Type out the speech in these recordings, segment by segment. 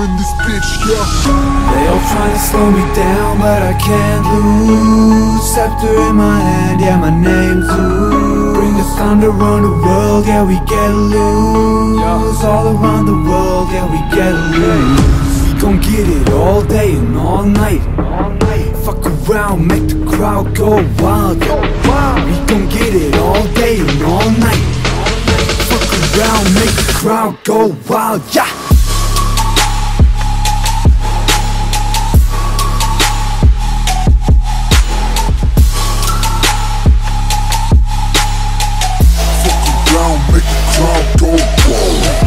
in this bitch, yeah. They all trying to slow me down, but I can't lose. Scepter in my hand, yeah, my name's Zeus. Bring the thunder on the world, yeah, we get loose. All around the world, yeah, we get loose. We gon' get it all day and all night. Fuck around, make the crowd go wild, yeah. We gon' get it all day and all night. Fuck around, make the crowd go wild, yeah. Make the crowd go wild.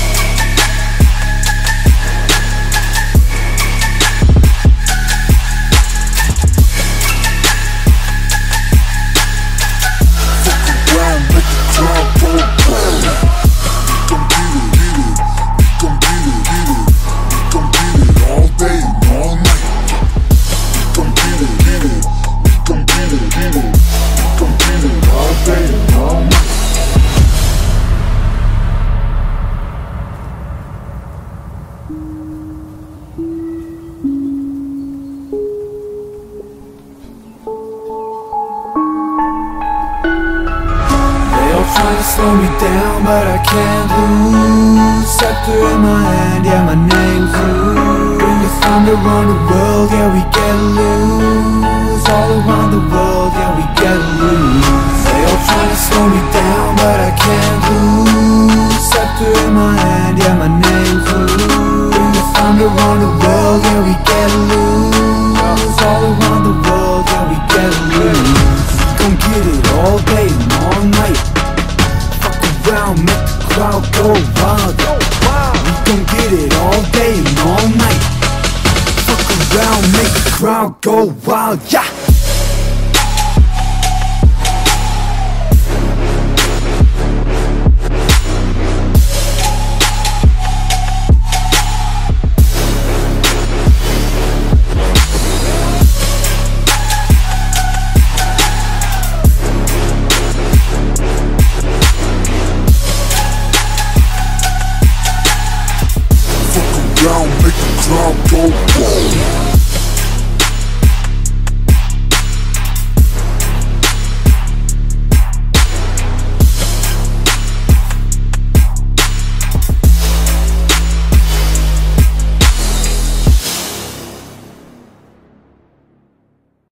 Fuck around, make the crowd go wild. We gon' get it, we gon' get it. We gon' get it all day and all night. We gon' get it, we gon' get it. We gon' get it all day and all night. Trying to slow me down, but I can't lose. Scepter in my hand, yeah, my name's Zeus. Bring the thunder on the world, yeah, we get loose. All around the world, yeah, we get loose. They all trying to slow me down, but I can't lose. Scepter in my hand, yeah, my name's Zeus. Bring the thunder on the world, yeah, we get loose. All around the world, yeah, we get loose. We gon' get it all day and all night. Make the crowd go wild, yeah. We gon' get it all day and all night. Fuck around, make the crowd go wild, yeah.